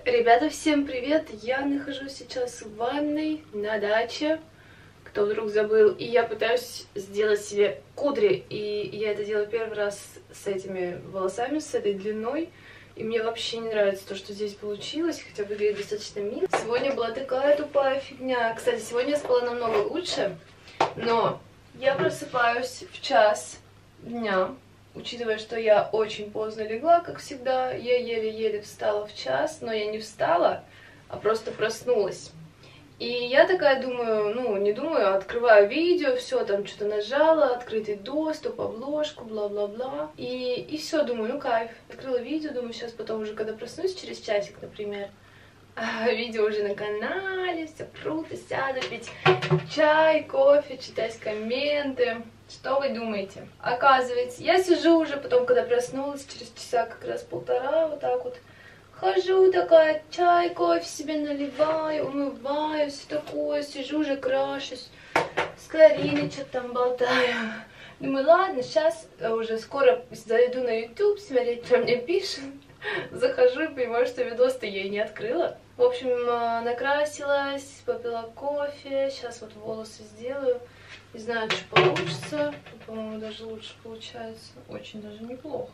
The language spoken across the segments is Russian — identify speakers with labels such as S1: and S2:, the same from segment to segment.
S1: Ребята, всем привет! Я нахожусь сейчас в ванной на даче, кто вдруг забыл, и я пытаюсь сделать себе кудри, и я это делаю первый раз с этими волосами, с этой длиной, и мне вообще не нравится то, что здесь получилось, хотя выглядит достаточно мило. Сегодня была такая тупая фигня. Кстати, сегодня я спала намного лучше, но я просыпаюсь в час дня. Учитывая, что я очень поздно легла, как всегда, я еле-еле встала в час, но я не встала, а просто проснулась. И я такая думаю, не думаю, а открываю видео, все, там что-то нажала, открытый доступ, обложку, бла-бла-бла. И все, думаю, кайф. Открыла видео, думаю, сейчас потом уже, когда проснусь, через часик, например, видео уже на канале, все круто, сяду пить чай, кофе, читать комменты. Что вы думаете? Оказывается, я сижу уже потом, когда проснулась, через часа как раз полтора, вот так вот, хожу такая, чай, кофе себе наливаю, умываюсь, все такое, сижу уже, крашусь, с Кариной что-то там болтаю. Думаю, ладно, сейчас уже скоро зайду на YouTube, смотреть, что мне пишут. Захожу и понимаю, что видос-то я и не открыла. В общем, накрасилась, попила кофе, сейчас вот волосы сделаю. Не знаю, что получится. По-моему, даже лучше получается. Очень даже неплохо.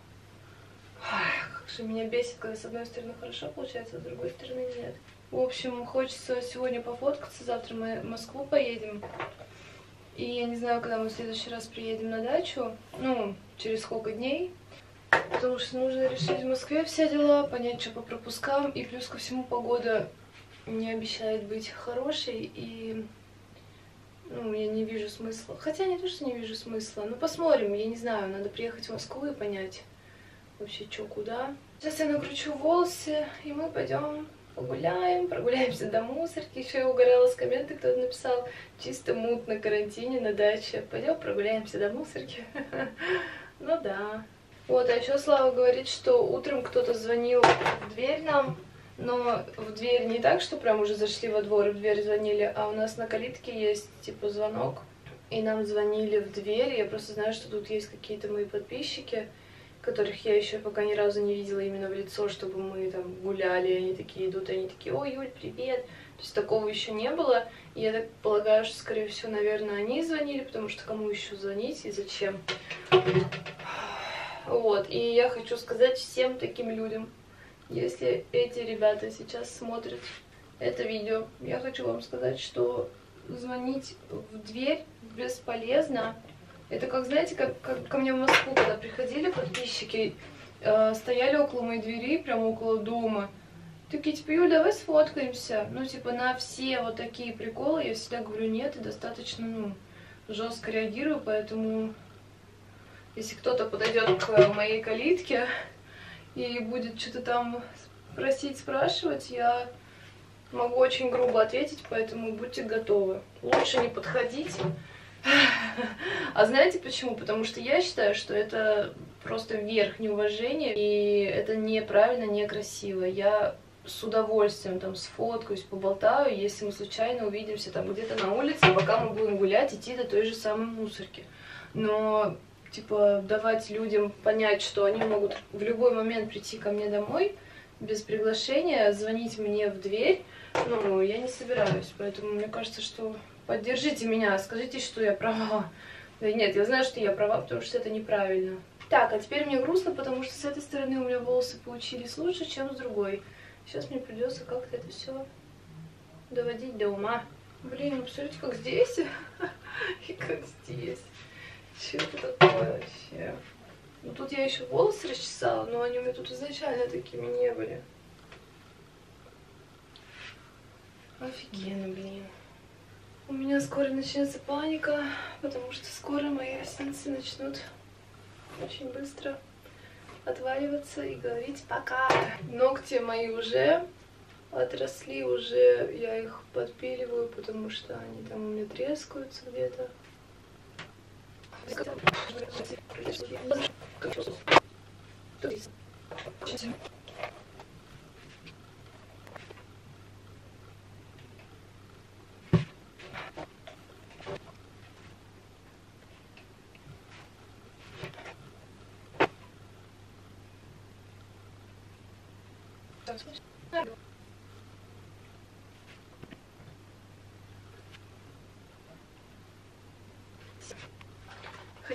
S1: Как же меня бесит, когда с одной стороны хорошо получается, а с другой стороны нет. В общем, хочется сегодня пофоткаться. Завтра мы в Москву поедем. И я не знаю, когда мы в следующий раз приедем на дачу. Через сколько дней. Потому что нужно решить в Москве все дела, понять, что по пропускам. И плюс ко всему погода не обещает быть хорошей. И я не вижу смысла. Хотя не то, что не вижу смысла. Посмотрим, я не знаю. Надо приехать в Москву и понять вообще, что куда. Сейчас я накручу волосы, и мы пойдем погуляем, прогуляемся до мусорки. Еще я угорала с комменты, кто-то написал, чисто мут на карантине на даче. Пойдем прогуляемся до мусорки. Ну да. Вот, а еще Слава говорит, что утром кто-то звонил в дверь нам, но в дверь не так, что прям уже зашли во двор и в дверь звонили, а у нас на калитке есть, типа, звонок, и нам звонили в дверь. Я просто знаю, что тут есть какие-то мои подписчики, которых я еще пока ни разу не видела именно в лицо, чтобы мы там гуляли, и они такие идут, и они такие: ой, Юль, привет. То есть такого еще не было, и я так полагаю, что, скорее всего, наверное, они звонили, потому что кому еще звонить и зачем? Вот, и я хочу сказать всем таким людям, если эти ребята сейчас смотрят это видео, я хочу вам сказать, что звонить в дверь бесполезно. Это как, знаете, как ко мне в Москву, когда приходили подписчики, стояли около моей двери, прямо около дома, такие, типа: Юля, давай сфоткаемся. На все вот такие приколы я всегда говорю нет, и достаточно, жестко реагирую, поэтому если кто-то подойдет к моей калитке и будет что-то там просить, спрашивать, я могу очень грубо ответить, поэтому будьте готовы. Лучше не подходить. А знаете почему? Потому что я считаю, что это просто верх неуважения, и это неправильно, некрасиво. Я с удовольствием там сфоткаюсь, поболтаю, если мы случайно увидимся там где-то на улице, пока мы будем гулять, идти до той же самой мусорки. Но давать людям понять, что они могут в любой момент прийти ко мне домой без приглашения, звонить мне в дверь, я не собираюсь. Поэтому мне кажется, что поддержите меня, скажите, что я права. Да нет, я знаю, что я права, потому что это неправильно. Так, а теперь мне грустно, потому что с этой стороны у меня волосы получились лучше, чем с другой. Сейчас мне придется как-то это все доводить до ума. Блин, посмотрите, как здесь и как здесь. Что это такое вообще? Тут я еще волосы расчесала, но они у меня тут изначально такими не были. Офигенно, блин. У меня скоро начнется паника, потому что скоро мои ресницы начнут очень быстро отваливаться и говорить пока. Ногти мои уже отросли, уже я их подпиливаю, потому что они там у меня трескаются где-то.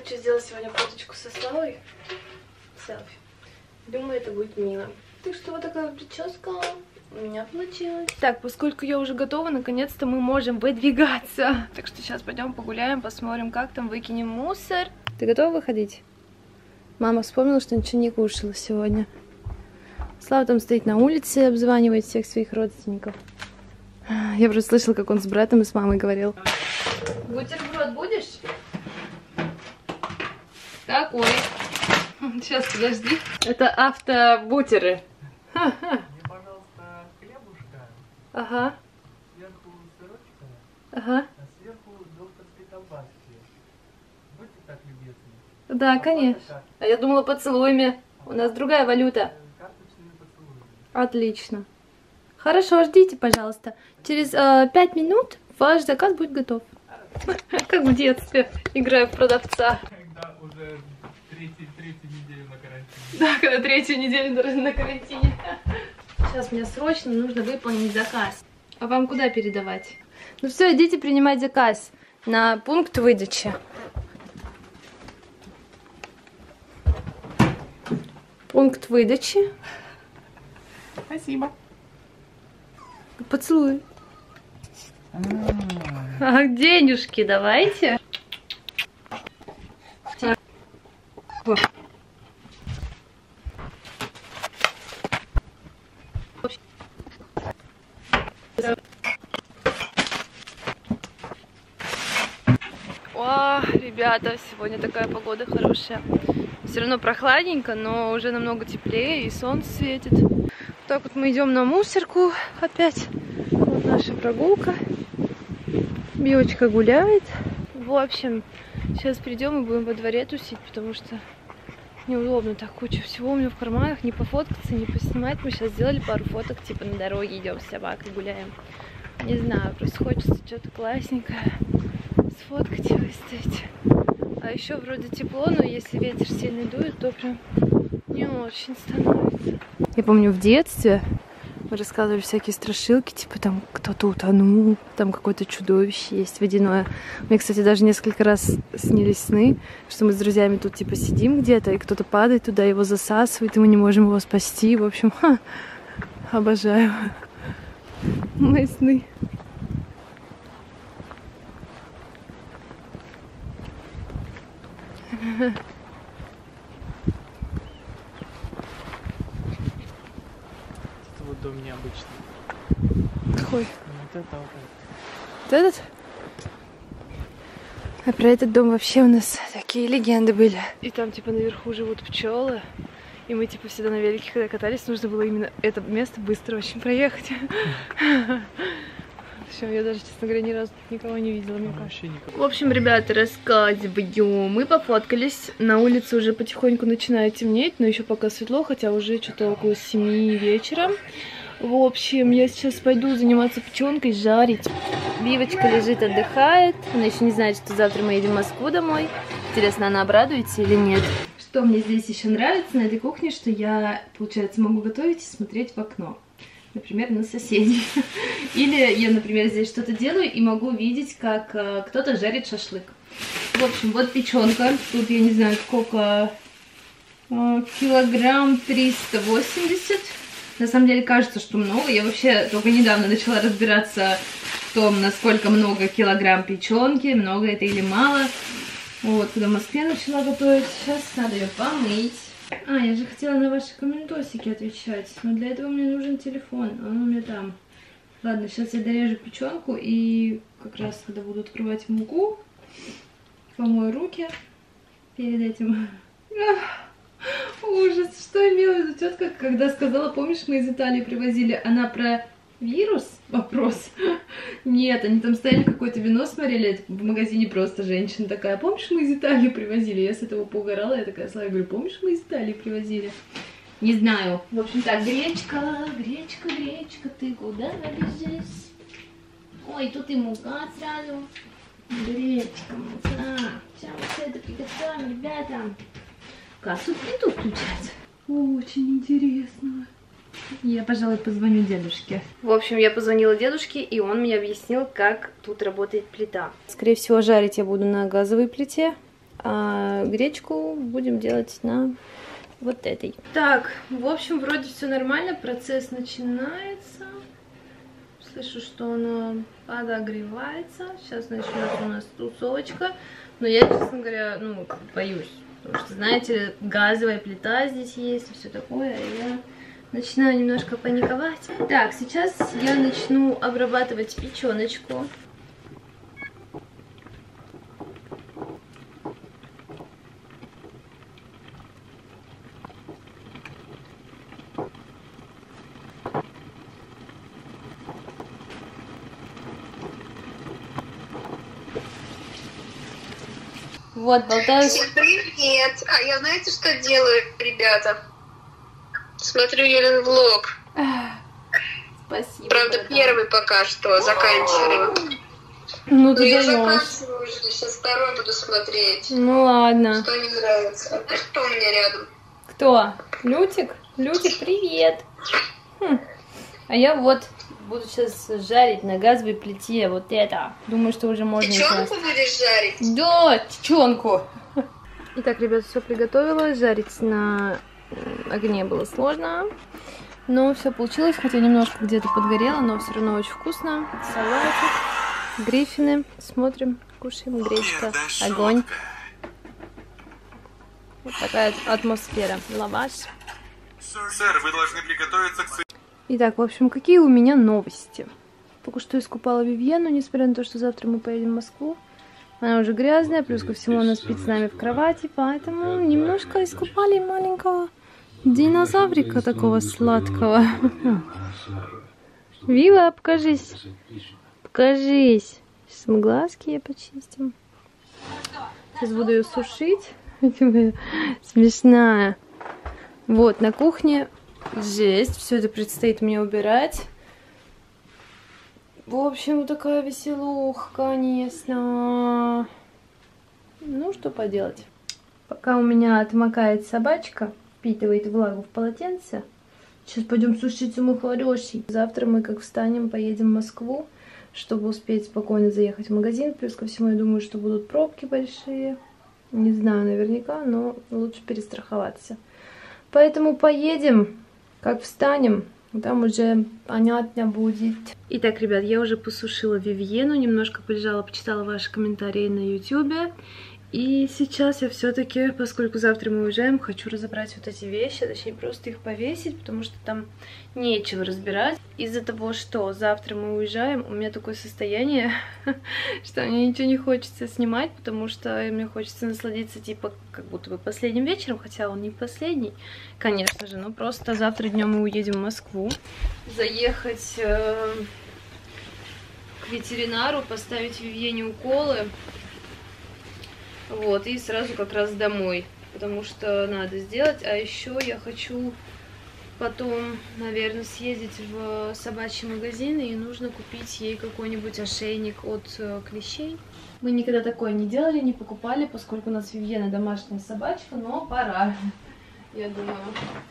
S1: хочу сделать сегодня фоточку со Славой. Селфи. Думаю, это будет мило. Так что вот такая прическа у меня получилась. Так, поскольку я уже готова, наконец-то мы можем выдвигаться. Так что сейчас пойдем погуляем, посмотрим, как там, выкинем мусор. Ты готова выходить? Мама вспомнила, что ничего не кушала сегодня. Слава там стоит на улице, обзванивает всех своих родственников. Я просто слышала, как он с братом и с мамой говорил. Бутерброд будешь? Какой? Сейчас, подожди. Это автобутеры.
S2: Мне, пожалуйста, хлебушка.
S1: Ага.
S2: Сверху сырочка,
S1: Ага.
S2: а сверху докторской колбаски. Будьте так любезны.
S1: Да, конечно. А я думала поцелуями. У нас другая валюта.
S2: Карточными поцелуями.
S1: Отлично. Хорошо, ждите, пожалуйста. Через 5 минут ваш заказ будет готов. Как в детстве, играя в продавца.
S2: Когда уже третью неделю на карантине.
S1: Да, когда третью неделю на карантине. Сейчас мне срочно нужно выполнить заказ. А вам куда передавать? Ну все, идите принимать заказ на пункт выдачи. Пункт выдачи.
S2: Спасибо.
S1: Поцелуй. А денежки давайте. О, ребята, сегодня такая погода хорошая. Все равно прохладненько, но уже намного теплее и солнце светит. Так вот мы идем на мусорку опять. Вот наша прогулка. Белочка гуляет. В общем, сейчас придем и будем во дворе тусить, потому что неудобно, так куча всего у меня в карманах, не пофоткаться, не поснимать. Мы сейчас сделали пару фоток, типа на дороге идем с собакой гуляем. Не знаю, просто хочется что-то классненькое сфоткать и выставить. А еще вроде тепло, но если ветер сильный дует, то прям не очень становится. Я помню в детстве мы рассказывали всякие страшилки, типа там кто-то утонул, там какое-то чудовище есть водяное. Мне, кстати, даже несколько раз снились сны, что мы с друзьями тут типа сидим где-то, и кто-то падает туда, его засасывает, и мы не можем его спасти. В общем, обожаю мои сны.
S2: Это вот дом необычный.
S1: Какой?
S2: Вот это вот.
S1: Вот этот? А про этот дом вообще у нас такие легенды были. И там типа наверху живут пчелы. И мы типа всегда на велике, когда катались, нужно было именно это место быстро очень проехать. Все, я даже, честно говоря, ни разу никого не видела, мне кажется. В общем, ребята, рассказываю. Мы пофоткались. На улице уже потихоньку начинает темнеть, но еще пока светло, хотя уже что-то около 7 вечера. В общем, я сейчас пойду заниматься печенкой, жарить. Вивочка лежит, отдыхает. Она еще не знает, что завтра мы едем в Москву домой. Интересно, она обрадуется или нет? Что мне здесь еще нравится на этой кухне, что я, получается, могу готовить и смотреть в окно. Например, на соседей. Или я, например, здесь что-то делаю и могу видеть, как кто-то жарит шашлык. В общем, вот печенка. Тут, я не знаю, сколько... килограмм 380. На самом деле, кажется, что много. Я вообще только недавно начала разбираться в том, насколько много килограмм печенки, много это или мало. Вот, когда в Москве начала готовить. Сейчас надо ее помыть. Я же хотела на ваши комментосики отвечать, но для этого мне нужен телефон, а он у меня там. Ладно, сейчас я дорежу печенку и как раз, когда буду открывать муку, помою руки перед этим. Ужас, что имела в виду тетка, когда сказала, помнишь, мы из Италии привозили, она про вирус? Вопрос. Нет, они там стояли, какое-то вино смотрели, в магазине просто женщина такая, помнишь, мы из Италии привозили? Я с этого поугорала, я такая, Слава, говорю, помнишь, мы из Италии привозили? Не знаю. В общем так, гречка, гречка, гречка, ты куда бежишь? Ой, тут и мука сразу. Гречка, мука. Сейчас мы все это приготовим, ребята. Как тут плиту включать? Очень интересно. Я, пожалуй, позвоню дедушке. В общем, я позвонила дедушке, и он мне объяснил, как тут работает плита. Скорее всего, жарить я буду на газовой плите. А гречку будем делать на вот этой. Так, в общем, вроде все нормально, процесс начинается. Слышу, что оно подогревается. Сейчас начнется у нас тусовочка. Но я, честно говоря, ну, боюсь. Потому что, знаете, газовая плита здесь есть и все такое. И я начинаю немножко паниковать. Так, сейчас я начну обрабатывать печеночку. Вот, болтаю.
S3: Всем привет! А я знаете, что делаю, ребята? Смотрю Юлин влог.
S1: Спасибо.
S3: Правда, первый пока что заканчиваю.
S1: Ну, ты
S3: я
S1: даешь.
S3: заканчиваю уже, сейчас второй буду смотреть.
S1: Ну ладно.
S3: Что не нравится. А знаешь, кто у меня рядом?
S1: Кто? Лютик? Лютик, привет. А я вот буду сейчас жарить на газовой плите вот это. Думаю, что уже можно.
S3: Печенку будешь жарить?
S1: Да, печенку. Итак, ребят, все приготовила. Жарить на огне было сложно. Но все получилось, хотя немножко где-то подгорело, но все равно очень вкусно. Салатик, гриффины. Смотрим, кушаем, гречка, огонь. Вот такая атмосфера. Лаваш.
S4: Сэр, вы должны приготовиться к...
S1: Итак, в общем, какие у меня новости? Только что искупала Вивьену, несмотря на то, что завтра мы поедем в Москву. Она уже грязная, плюс ко всему она спит с нами в кровати, поэтому немножко искупали маленького динозаврика такого сладкого. Вива, покажись. Покажись. Сейчас мы глазки ей почистим. Сейчас буду ее сушить. Смешная. Вот, на кухне жесть. Все это предстоит мне убирать. В общем, такая веселуха, конечно. Ну, что поделать. Пока у меня отмокает собачка, впитывает влагу в полотенце. Сейчас пойдем сушиться, мой хороший. Завтра мы, как встанем, поедем в Москву, чтобы успеть спокойно заехать в магазин. Плюс ко всему, я думаю, что будут пробки большие. Не знаю наверняка, но лучше перестраховаться. Поэтому поедем, как встанем, там уже понятно будет. Итак, ребят, я уже посушила Вивьену, немножко полежала, почитала ваши комментарии на ютубе. И сейчас я все-таки, поскольку завтра мы уезжаем, хочу разобрать вот эти вещи, точнее просто их повесить, потому что там нечего разбирать. Из-за того, что завтра мы уезжаем, у меня такое состояние, что мне ничего не хочется снимать, потому что мне хочется насладиться типа как будто бы последним вечером, хотя он не последний, конечно же, но просто завтра днем мы уедем в Москву, заехать к ветеринару, поставить Вивьене уколы. Вот, и сразу как раз домой, потому что надо сделать. А еще я хочу потом, наверное, съездить в собачий магазин, и нужно купить ей какой-нибудь ошейник от клещей. Мы никогда такое не делали, не покупали, поскольку у нас Вивьена домашняя собачка, но пора, я думаю.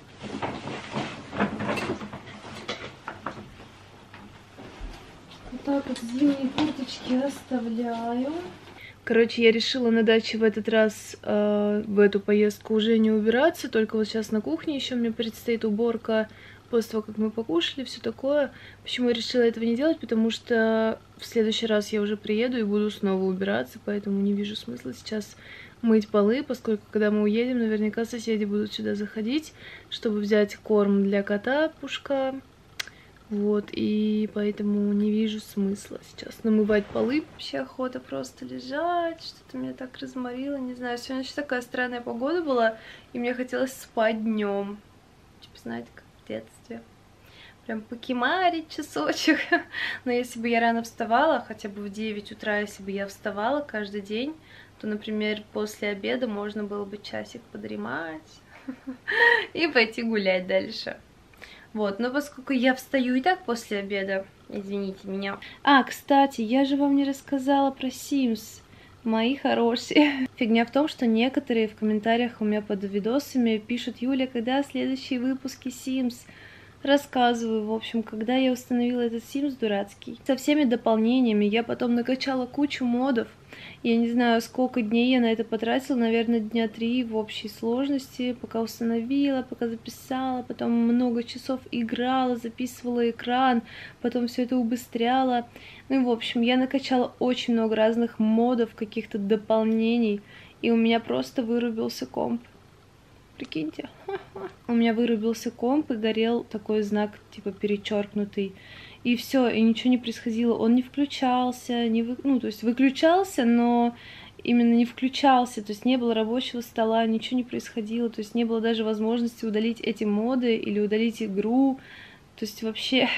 S1: Вот так вот зимние курточки оставляю. Короче, я решила на даче в этот раз, в эту поездку уже не убираться, только вот сейчас на кухне еще мне предстоит уборка после того, как мы покушали, все такое. Почему я решила этого не делать? Потому что в следующий раз я уже приеду и буду снова убираться, поэтому не вижу смысла сейчас мыть полы, поскольку когда мы уедем, наверняка соседи будут сюда заходить, чтобы взять корм для кота Пушка. Вот, и поэтому не вижу смысла сейчас намывать полы. Вообще охота просто лежать, что-то меня так разморило, не знаю. Сегодня еще такая странная погода была, и мне хотелось спать днем. Типа, знаете, как в детстве. Прям покемарить часочек. Но если бы я рано вставала, хотя бы в 9 утра, если бы я вставала каждый день, то, например, после обеда можно было бы часик подремать и пойти гулять дальше. Вот, но поскольку я встаю и так после обеда, извините меня. А, кстати, я же вам не рассказала про Sims, мои хорошие. Фигня в том, что некоторые в комментариях у меня под видосами пишут: Юля, когда следующие выпуски Sims? Рассказываю, в общем, когда я установила этот Sims дурацкий, со всеми дополнениями, я потом накачала кучу модов. Я не знаю, сколько дней я на это потратила, наверное, дня 3 в общей сложности, пока установила, пока записала, потом много часов играла, записывала экран, потом все это убыстряла. Ну и, в общем, я накачала очень много разных модов, каких-то дополнений, и у меня просто вырубился комп. Прикиньте. У меня вырубился комп и горел такой знак, типа перечеркнутый. И все, и ничего не происходило. Он не включался, ну, то есть выключался, но именно не включался. То есть не было рабочего стола, ничего не происходило. То есть не было даже возможности удалить эти моды или удалить игру. То есть вообще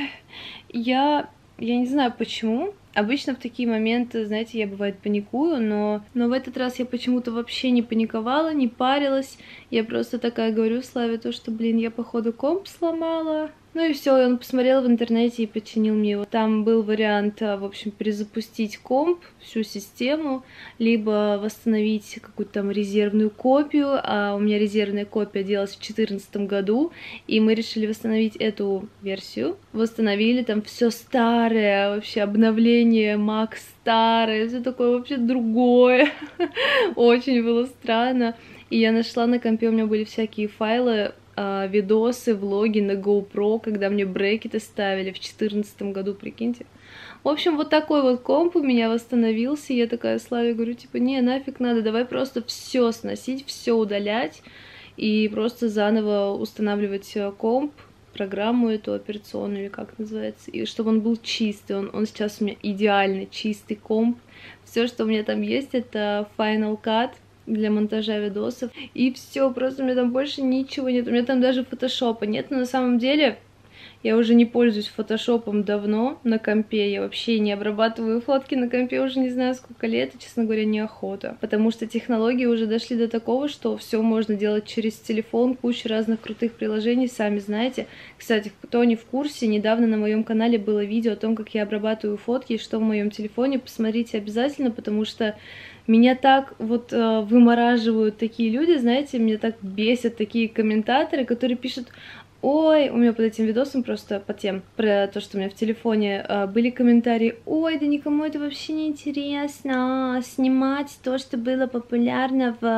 S1: я не знаю почему. Обычно в такие моменты, знаете, я бывает паникую, но в этот раз я почему-то вообще не паниковала, не парилась. Я просто такая говорю Славе то, что, блин, я походу комп сломала. Ну и все, он посмотрел в интернете и починил мне его. Там был вариант, в общем, перезапустить комп, всю систему, либо восстановить какую-то там резервную копию, а у меня резервная копия делалась в 2014 году, и мы решили восстановить эту версию. Восстановили там все старое, вообще обновление, Mac старое, все такое вообще другое. Очень было странно. И я нашла на компе, у меня были всякие файлы, видосы, влоги на GoPro, когда мне брекеты ставили в 2014 году, прикиньте. В общем, вот такой вот комп у меня восстановился. Я такая Славе говорю, типа, не, нафиг надо, давай просто все сносить, все удалять и просто заново устанавливать комп, программу эту операционную, или как называется, и чтобы он был чистый. Он сейчас у меня идеально чистый комп. Все, что у меня там есть, это Final Cut для монтажа видосов. И все, просто у меня там больше ничего нет. У меня там даже фотошопа нет. Но на самом деле я уже не пользуюсь фотошопом давно на компе. Я вообще не обрабатываю фотки на компе уже не знаю сколько лет. И, честно говоря, неохота. Потому что технологии уже дошли до такого, что все можно делать через телефон. Куча разных крутых приложений, сами знаете. Кстати, кто не в курсе, недавно на моем канале было видео о том, как я обрабатываю фотки и что в моем телефоне. Посмотрите обязательно, потому что меня так вот вымораживают такие люди, знаете, меня так бесят такие комментаторы, которые пишут: ой, у меня под этим видосом просто по тем, про то, что у меня в телефоне были комментарии: ой, да никому это вообще не интересно, снимать то, что было популярно в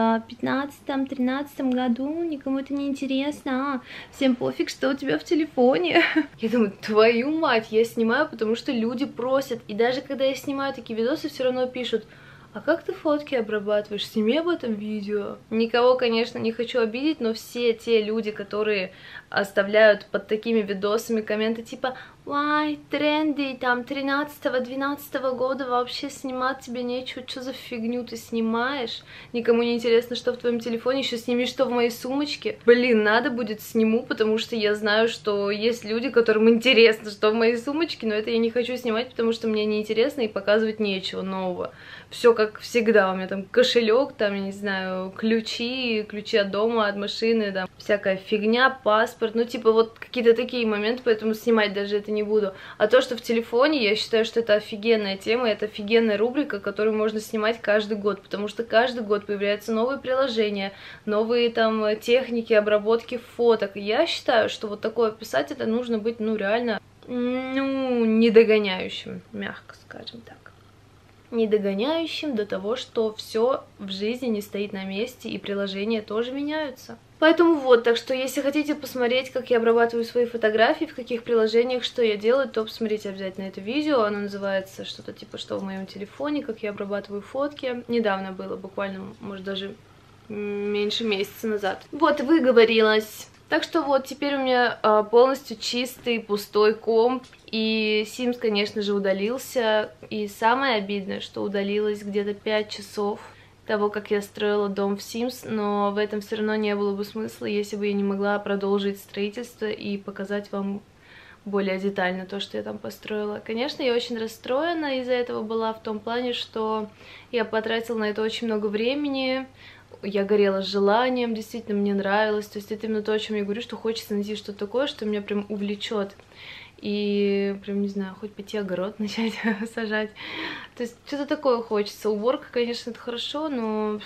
S1: 15-13 году, никому это не интересно, всем пофиг, что у тебя в телефоне. Я думаю, твою мать, я снимаю, потому что люди просят, и даже когда я снимаю такие видосы, все равно пишут: а как ты фотки обрабатываешь? Сними об этом видео. Никого, конечно, не хочу обидеть, но все те люди, которые оставляют под такими видосами комменты типа: ой, тренды там 13-12 года, вообще снимать тебе нечего, что за фигню ты снимаешь? Никому не интересно, что в твоем телефоне, еще сними, что в моей сумочке. Блин, надо будет сниму, потому что я знаю, что есть люди, которым интересно, что в моей сумочке, но это я не хочу снимать, потому что мне неинтересно и показывать нечего нового. Все как всегда, у меня там кошелек, там, я не знаю, ключи от дома, от машины, там, всякая фигня, паспорт, ну, типа, вот какие-то такие моменты, поэтому снимать даже это не буду. А то, что в телефоне, я считаю, что это офигенная тема, это офигенная рубрика, которую можно снимать каждый год, потому что каждый год появляются новые приложения, новые, там, техники обработки фоток. Я считаю, что вот такое писать, это нужно быть, ну, реально, ну, недогоняющим, мягко скажем так. Недогоняющим до того, что все в жизни не стоит на месте, и приложения тоже меняются. Поэтому вот, так что если хотите посмотреть, как я обрабатываю свои фотографии, в каких приложениях, что я делаю, то посмотрите обязательно это видео. Оно называется что-то типа «Что в моем телефоне», как я обрабатываю фотки. Недавно было, буквально, может, даже меньше месяца назад. Вот, выговорилась. Так что вот, теперь у меня полностью чистый, пустой комп, и Sims, конечно же, удалился, и самое обидное, что удалилось где-то 5 часов того, как я строила дом в Sims, но в этом все равно не было бы смысла, если бы я не могла продолжить строительство и показать вам более детально то, что я там построила. Конечно, я очень расстроена из-за этого была в том плане, что я потратила на это очень много времени, я горела желанием, действительно мне нравилось, то есть это именно то, о чем я говорю, что хочется найти что-то такое, что меня прям увлечет. И прям, не знаю, хоть пойти огород начать сажать. То есть что-то такое хочется. Уборка, конечно, это хорошо, но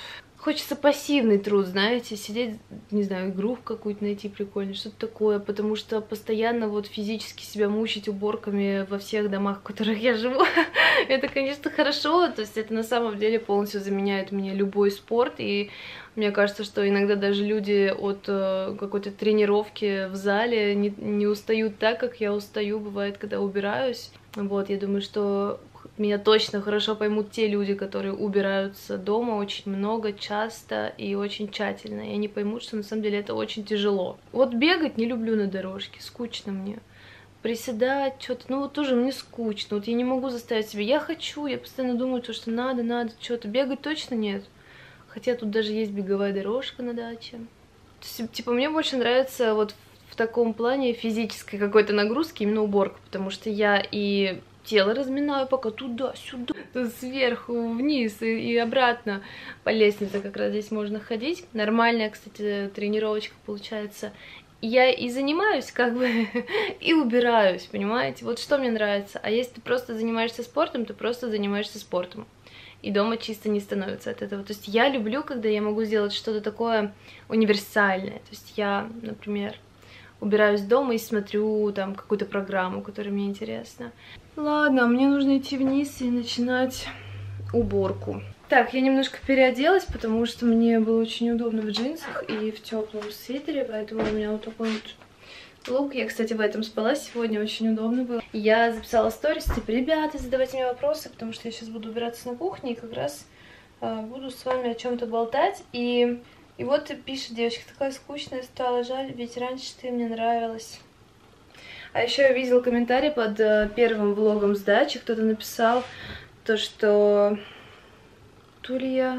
S1: хочется пассивный труд, знаете, сидеть, не знаю, игру какую-то найти прикольную, что-то такое, потому что постоянно вот физически себя мучить уборками во всех домах, в которых я живу, это, конечно, хорошо, то есть это на самом деле полностью заменяет мне любой спорт, и мне кажется, что иногда даже люди от какой-то тренировки в зале не устают так, как я устаю, бывает, когда убираюсь. Вот, я думаю, что меня точно хорошо поймут те люди, которые убираются дома очень много, часто и очень тщательно. И они поймут, что на самом деле это очень тяжело. Вот бегать не люблю на дорожке, скучно мне. Приседать, что-то, ну вот тоже мне скучно. Вот я не могу заставить себя. Я хочу, я постоянно думаю, что надо, что-то. Бегать точно нет. Хотя тут даже есть беговая дорожка на даче. То есть, типа, мне больше нравится вот в таком плане физической какой-то нагрузки именно уборка, потому что я и тело разминаю пока туда-сюда, сверху вниз и обратно по лестнице, как раз здесь можно ходить. Нормальная, кстати, тренировочка получается. Я и занимаюсь, как бы, и убираюсь, понимаете? Вот что мне нравится. А если ты просто занимаешься спортом, то просто занимаешься спортом. И дома чисто не становится от этого. То есть я люблю, когда я могу сделать что-то такое универсальное. То есть я, например, убираюсь дома и смотрю там какую-то программу, которая мне интересна. Ладно, мне нужно идти вниз и начинать уборку. Так, я немножко переоделась, потому что мне было очень удобно в джинсах и в теплом свитере, поэтому у меня вот такой вот лук. Я, кстати, в этом спала сегодня, очень удобно было. Я записала сторис, типа, ребята, задавайте мне вопросы, потому что я сейчас буду убираться на кухне и как раз буду с вами о чем-то болтать. И вот пишет девочка, такая скучная стала, жаль, ведь раньше ты мне нравилась. А еще я видела комментарий под первым влогом с дачи, кто-то написал то, что... То ли я...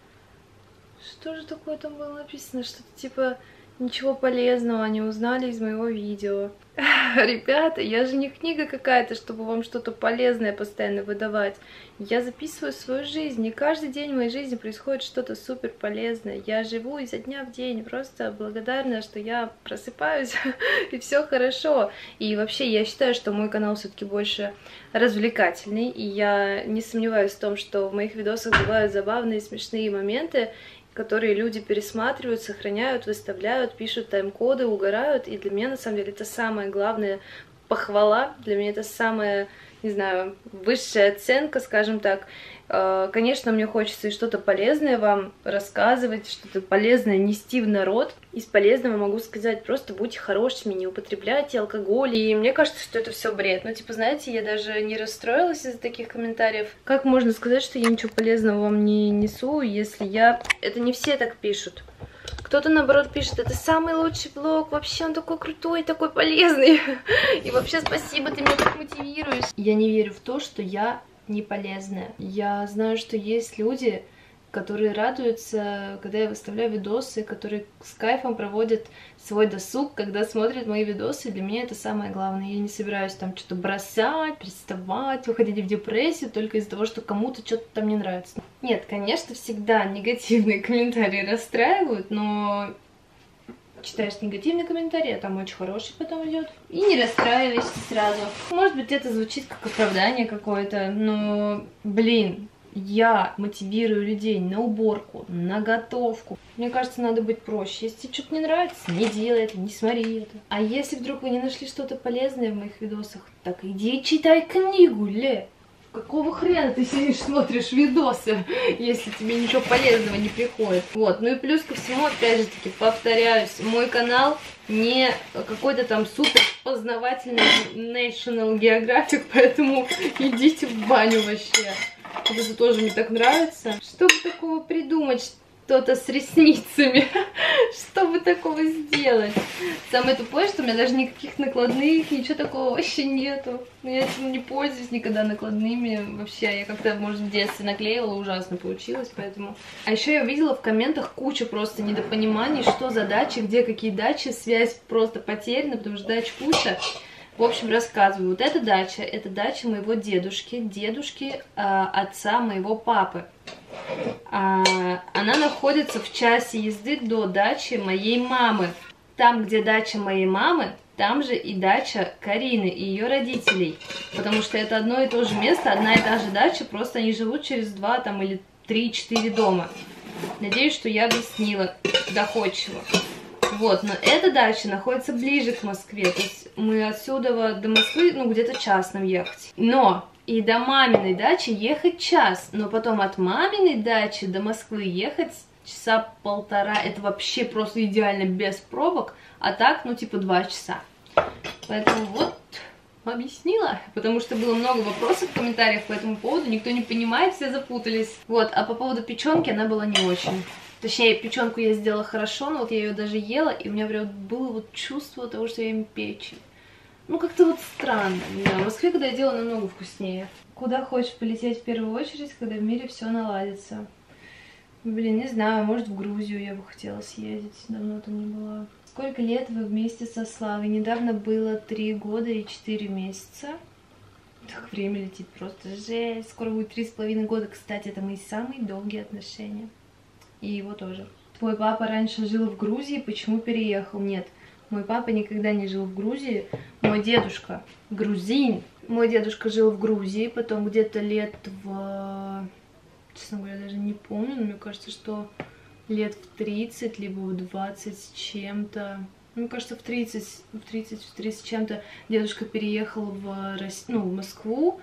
S1: Что же такое там было написано? Что-то типа... Ничего полезного не узнали из моего видео. Ребята, я же не книга какая-то, чтобы вам что-то полезное постоянно выдавать. Я записываю свою жизнь, и каждый день в моей жизни происходит что-то супер полезное. Я живу изо дня в день, просто благодарна, что я просыпаюсь, и все хорошо. И вообще, я считаю, что мой канал все-таки больше развлекательный, и я не сомневаюсь в том, что в моих видосах бывают забавные, смешные моменты, которые люди пересматривают, сохраняют, выставляют, пишут тайм-коды, угорают. И для меня, на самом деле, это самая главная похвала. Для меня это самая, не знаю, высшая оценка, скажем так. Конечно, мне хочется и что-то полезное вам рассказывать, что-то полезное нести в народ. Из полезного могу сказать, просто будьте хорошими, не употребляйте алкоголь. И мне кажется, что это все бред. Ну, типа, знаете, я даже не расстроилась из-за таких комментариев. Как можно сказать, что я ничего полезного вам не несу, если я... Это не все так пишут. Кто-то, наоборот, пишет, это самый лучший влог, вообще он такой крутой, такой полезный. И вообще спасибо, ты меня так мотивируешь. Я не верю в то, что я не полезная. Я знаю, что есть люди, которые радуются, когда я выставляю видосы, которые с кайфом проводят свой досуг, когда смотрят мои видосы. Для меня это самое главное. Я не собираюсь там что-то бросать, приставать, выходить в депрессию только из-за того, что кому-то что-то там не нравится. Нет, конечно, всегда негативные комментарии расстраивают, но читаешь негативный комментарий, а там очень хороший потом идет. И не расстраиваешься сразу. Может быть, это звучит как оправдание какое-то, но, блин, я мотивирую людей на уборку, на готовку. Мне кажется, надо быть проще. Если тебе что-то не нравится, не делай это, не смотри это. А если вдруг вы не нашли что-то полезное в моих видосах, так иди читай книгу, Ле. Какого хрена ты сидишь, смотришь видосы, если тебе ничего полезного не приходит? Вот, ну и плюс ко всему, опять же таки, повторяюсь, мой канал не какой-то там супер познавательный National Geographic, поэтому идите в баню вообще. Вот это тоже мне так нравится. Что бы такого придумать? Что-то с ресницами. Что бы такого сделать? Самое тупое, что у меня даже никаких накладных, ничего такого вообще нету. Но я этим не пользуюсь никогда накладными. Вообще, я как-то, может, в детстве наклеивала, ужасно получилось, поэтому... А еще я видела в комментах кучу просто недопониманий, что за дачи, где какие дачи, связь просто потеряна, потому что дач куча. В общем, рассказываю. Вот эта дача моего дедушки, отца моего папы. Она находится в часе езды до дачи моей мамы. Там, где дача моей мамы, там же и дача Карины и ее родителей. Потому что это одно и то же место, одна и та же дача, просто они живут через 2 там, или 3-4 дома. Надеюсь, что я объяснила доходчиво. Вот, но эта дача находится ближе к Москве. То есть мы отсюда до Москвы, ну, где-то час нам ехать. Но и до маминой дачи ехать час. Но потом от маминой дачи до Москвы ехать часа полтора. Это вообще просто идеально без пробок. А так, ну, типа 2 часа. Поэтому вот объяснила. Потому что было много вопросов в комментариях по этому поводу. Никто не понимает, все запутались. Вот, а по поводу печенки она была не очень. Точнее, печенку я сделала хорошо, но вот я ее даже ела, и у меня прям было вот чувство того, что я ем печень. Ну, как-то вот странно. Да. В Москве, когда я делала, намного вкуснее. Куда хочешь полететь в первую очередь, когда в мире все наладится? Блин, не знаю, может, в Грузию я бы хотела съездить. Давно там не была. Сколько лет вы вместе со Славой? Недавно было 3 года и 4 месяца. Так время летит просто жесть. Скоро будет 3,5 года. Кстати, это мои самые долгие отношения. И его тоже. Твой папа раньше жил в Грузии, почему переехал? Нет, мой папа никогда не жил в Грузии. Мой дедушка грузин. Мой дедушка жил в Грузии, потом где-то лет в... Честно говоря, даже не помню, но мне кажется, что лет в 30, либо в 20 с чем-то. Мне кажется, в 30 с чем-то дедушка переехал в Москву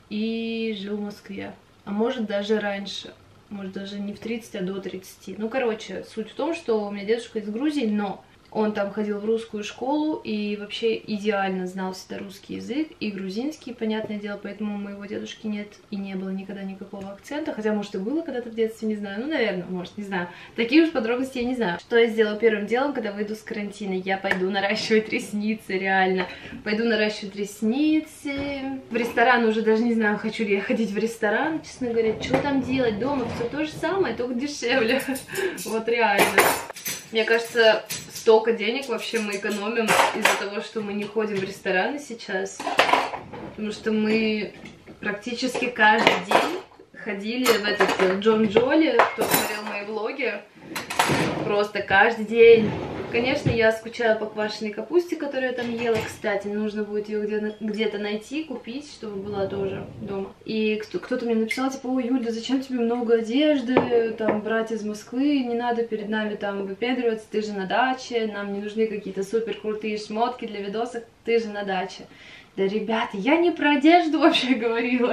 S1: и жил в Москве. А может, даже раньше. Может, даже не в 30, а до 30. Ну, короче, суть в том, что у меня дедушка из Грузии, но он там ходил в русскую школу и вообще идеально знал всегда русский язык и грузинский, понятное дело, поэтому у моего дедушки нет и не было никогда никакого акцента, хотя, может, и было когда-то в детстве, не знаю, ну, наверное, может, не знаю. Такие уж подробности я не знаю. Что я сделала первым делом, когда выйду с карантина? Я пойду наращивать ресницы, реально. Пойду наращивать ресницы. В ресторан уже даже не знаю, хочу ли я ходить в ресторан, честно говоря. Что там делать? Дома все то же самое, только дешевле. Вот реально. Мне кажется, столько денег вообще мы экономим из-за того, что мы не ходим в рестораны сейчас. Потому что мы практически каждый день ходили в этот Джон Джоли, кто смотрел мои влоги. Просто каждый день. Конечно, я скучаю по квашеной капусте, которую я там ела. Кстати, нужно будет ее где-то найти, купить, чтобы была тоже дома. И кто-то мне написал, типа, ой, Юль, да зачем тебе много одежды, там, брать из Москвы, не надо перед нами там выпендриваться, ты же на даче, нам не нужны какие-то супер крутые шмотки для видосов, ты же на даче. Да, ребята, я не про одежду вообще говорила.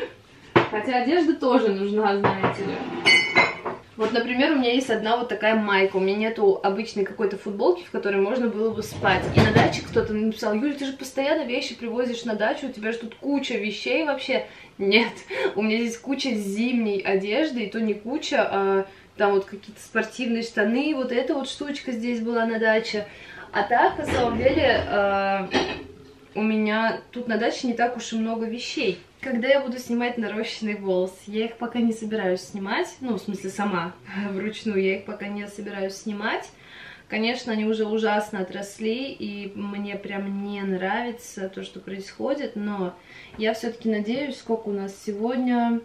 S1: Хотя одежда тоже нужна, знаете ли. Вот, например, у меня есть одна вот такая майка, у меня нету обычной какой-то футболки, в которой можно было бы спать. И на даче кто-то написал, Юля, ты же постоянно вещи привозишь на дачу, у тебя же тут куча вещей вообще. Нет, у меня здесь куча зимней одежды, и то не куча, а там вот какие-то спортивные штаны, вот эта вот штучка здесь была на даче. А так, на самом деле, у меня тут на даче не так уж и много вещей. Когда я буду снимать нарощенные волосы, я их пока не собираюсь снимать, ну, в смысле, сама, вручную, я их пока не собираюсь снимать. Конечно, они уже ужасно отросли, и мне прям не нравится то, что происходит, но я все-таки надеюсь, сколько у нас сегодня,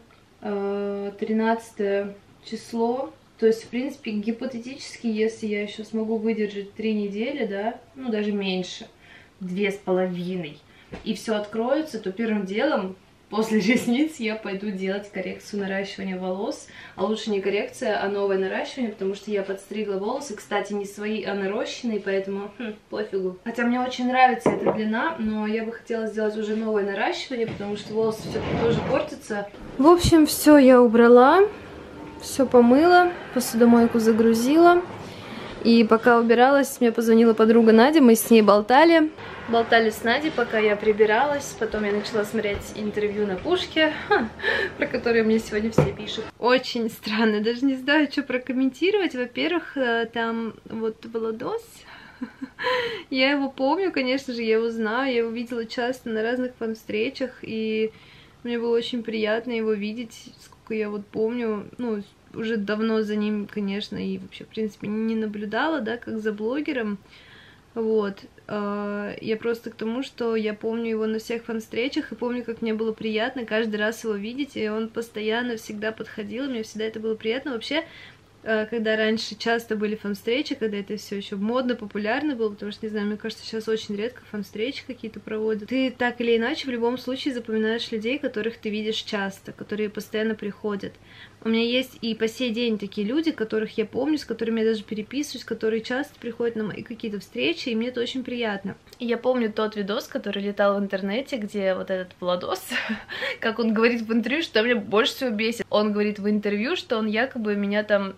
S1: 13 число, то есть, в принципе, гипотетически, если я еще смогу выдержать 3 недели, да, ну, даже меньше, 2,5, и все откроется, то первым делом... После ресниц я пойду делать коррекцию наращивания волос. А лучше не коррекция, а новое наращивание, потому что я подстригла волосы. Кстати, не свои, а нарощенные, поэтому пофигу. Хотя мне очень нравится эта длина, но я бы хотела сделать уже новое наращивание, потому что волосы все-таки тоже портятся. В общем, все я убрала, все помыла, посудомойку загрузила. И пока убиралась, мне позвонила подруга Надя, мы с ней болтали. Болтали с Надей, пока я прибиралась. Потом я начала смотреть интервью на Пушке, про которое мне сегодня все пишут. Очень странно, даже не знаю, что прокомментировать. Во-первых, там вот Володос. Я его помню, конечно же, я его знаю. Я его видела часто на разных фан-встречах. И мне было очень приятно его видеть, сколько я вот помню. Ну, уже давно за ним, конечно, и вообще, в принципе, не наблюдала, да, как за блогером. Вот, я просто к тому, что я помню его на всех фан-встречах, и помню, как мне было приятно каждый раз его видеть, и он постоянно всегда подходил, мне всегда это было приятно. Вообще, когда раньше часто были фан-встречи, когда это все еще модно, популярно было, потому что, не знаю, мне кажется, сейчас очень редко фан-встречи какие-то проводят. Ты так или иначе в любом случае запоминаешь людей, которых ты видишь часто, которые постоянно приходят. У меня есть и по сей день такие люди, которых я помню, с которыми я даже переписываюсь, которые часто приходят на мои какие-то встречи, и мне это очень приятно. И я помню тот видос, который летал в интернете, где вот этот Владос, как он говорит в интервью, что меня больше всего бесит. Он говорит в интервью, что он якобы меня там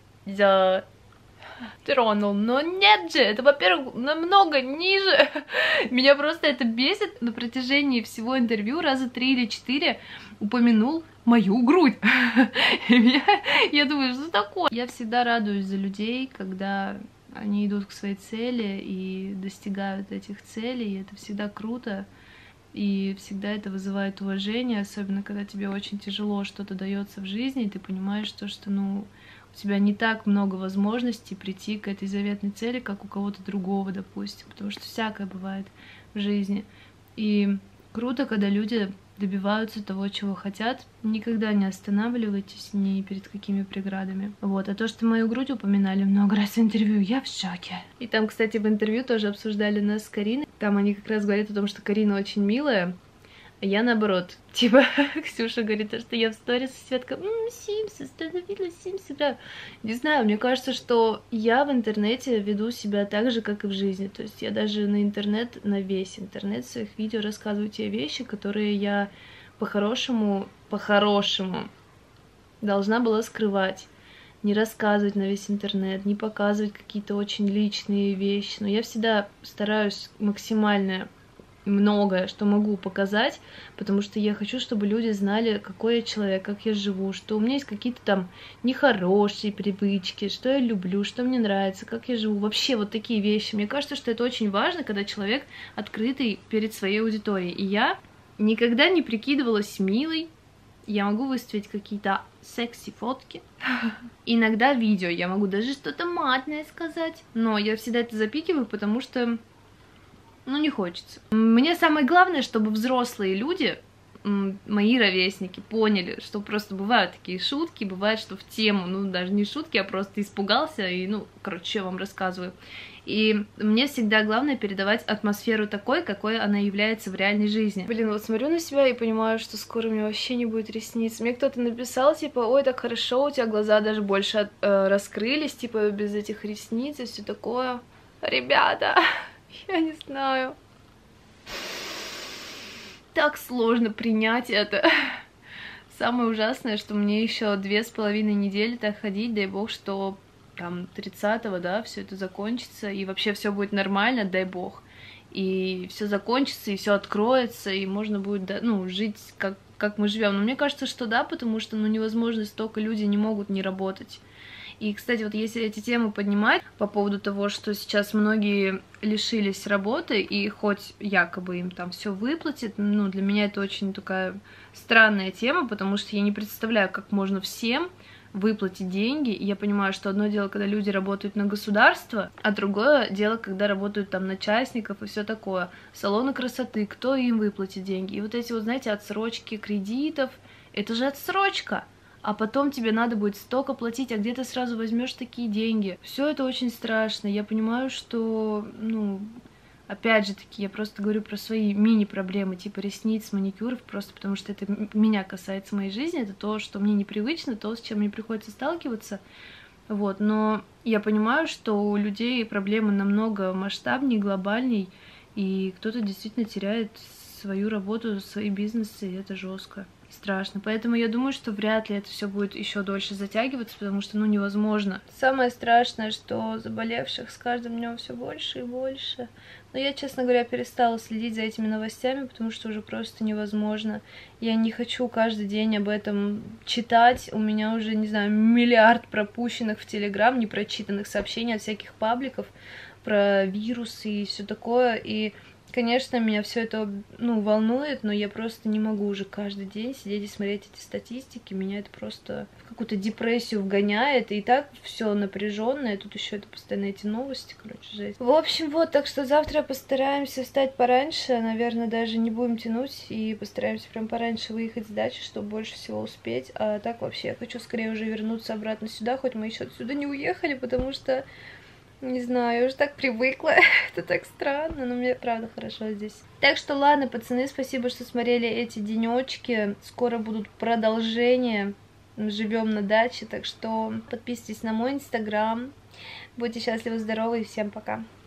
S1: тронул, но нет же, это, во-первых, намного ниже. Меня просто это бесит. На протяжении всего интервью раза 3 или 4 упомянул мою грудь. Я думаю, что такое? Я всегда радуюсь за людей, когда они идут к своей цели и достигают этих целей, и это всегда круто, и всегда это вызывает уважение, особенно когда тебе очень тяжело что-то дается в жизни, и ты понимаешь то, что, ну, у тебя не так много возможностей прийти к этой заветной цели, как у кого-то другого, допустим, потому что всякое бывает в жизни. И круто, когда люди добиваются того, чего хотят. Никогда не останавливайтесь ни перед какими преградами. Вот. А то, что мою грудь упоминали много раз в интервью, я в шоке. И там, кстати, в интервью тоже обсуждали нас с Кариной. Там они как раз говорят о том, что Карина очень милая, а я наоборот. Типа, Ксюша говорит, что я в сторис, и Светка, Симс, остановилась, Симс, да. Не знаю, мне кажется, что я в интернете веду себя так же, как и в жизни. То есть я даже на интернет, на весь интернет в своих видео рассказываю те вещи, которые я по-хорошему должна была скрывать. Не рассказывать на весь интернет, не показывать какие-то очень личные вещи. Но я всегда стараюсь максимально многое, что могу показать, потому что я хочу, чтобы люди знали, какой я человек, как я живу, что у меня есть какие-то там нехорошие привычки, что я люблю, что мне нравится, как я живу. Вообще вот такие вещи. Мне кажется, что это очень важно, когда человек открытый перед своей аудиторией. И я никогда не прикидывалась милой. Я могу выставить какие-то секси-фотки. Иногда видео. Я могу даже что-то матное сказать. Но я всегда это запикиваю, потому что ну, не хочется. Мне самое главное, чтобы взрослые люди, мои ровесники, поняли, что просто бывают такие шутки, бывает, что в тему, ну, даже не шутки, а просто испугался, и, ну, короче, я вам рассказываю. И мне всегда главное передавать атмосферу такой, какой она является в реальной жизни. Блин, вот смотрю на себя и понимаю, что скоро у меня вообще не будет ресниц. Мне кто-то написал, типа, ой, так хорошо, у тебя глаза даже больше раскрылись, типа, без этих ресниц и все такое. Ребята... Я не знаю. Так сложно принять это. Самое ужасное, что мне еще 2,5 недели так ходить, дай бог, что там 30-го, да, все это закончится, и вообще все будет нормально, дай бог. И все закончится, и все откроется, и можно будет, да, ну, жить как мы живем. Но мне кажется, что да, потому что, ну, невозможно, столько людей не могут не работать. И, кстати, вот если эти темы поднимать по поводу того, что сейчас многие лишились работы, и хоть якобы им там все выплатят, ну, для меня это очень такая странная тема, потому что я не представляю, как можно всем выплатить деньги. И я понимаю, что одно дело, когда люди работают на государство, а другое дело, когда работают там на частников и все такое. Салоны красоты, кто им выплатит деньги? И вот эти вот, знаете, отсрочки кредитов, это же отсрочка. А потом тебе надо будет столько платить, а где ты сразу возьмешь такие деньги? Все это очень страшно. Я понимаю, что, ну, опять же таки, я просто говорю про свои мини-проблемы, типа ресниц, маникюров, просто потому что это меня касается моей жизни, это то, что мне непривычно, то, с чем мне приходится сталкиваться. Вот, но я понимаю, что у людей проблемы намного масштабнее, глобальней, и кто-то действительно теряет свою работу, свои бизнесы, и это жестко. Страшно. Поэтому я думаю, что вряд ли это все будет еще дольше затягиваться, потому что, ну, невозможно. Самое страшное, что заболевших с каждым днем все больше и больше. Но я, честно говоря, перестала следить за этими новостями, потому что уже просто невозможно. Я не хочу каждый день об этом читать. У меня уже, не знаю, миллиард пропущенных в Телеграм, непрочитанных сообщений от всяких пабликов про вирусы и все такое. И конечно, меня все это, ну, волнует, но я просто не могу уже каждый день сидеть и смотреть эти статистики. Меня это просто в какую-то депрессию вгоняет. И так все напряженное. Тут еще это постоянно эти новости, короче, жесть. В общем, вот, так что завтра постараемся встать пораньше. Наверное, даже не будем тянуть. И постараемся прям пораньше выехать с дачи, чтобы больше всего успеть. А так вообще я хочу скорее уже вернуться обратно сюда, хоть мы еще отсюда не уехали, потому что... Не знаю, я уже так привыкла, это так странно, но мне правда хорошо здесь. Так что ладно, пацаны, спасибо, что смотрели эти денечки. Скоро будут продолжения.
S5: живем на даче, так что подписывайтесь на мой инстаграм. Будьте счастливы, здоровы и всем пока.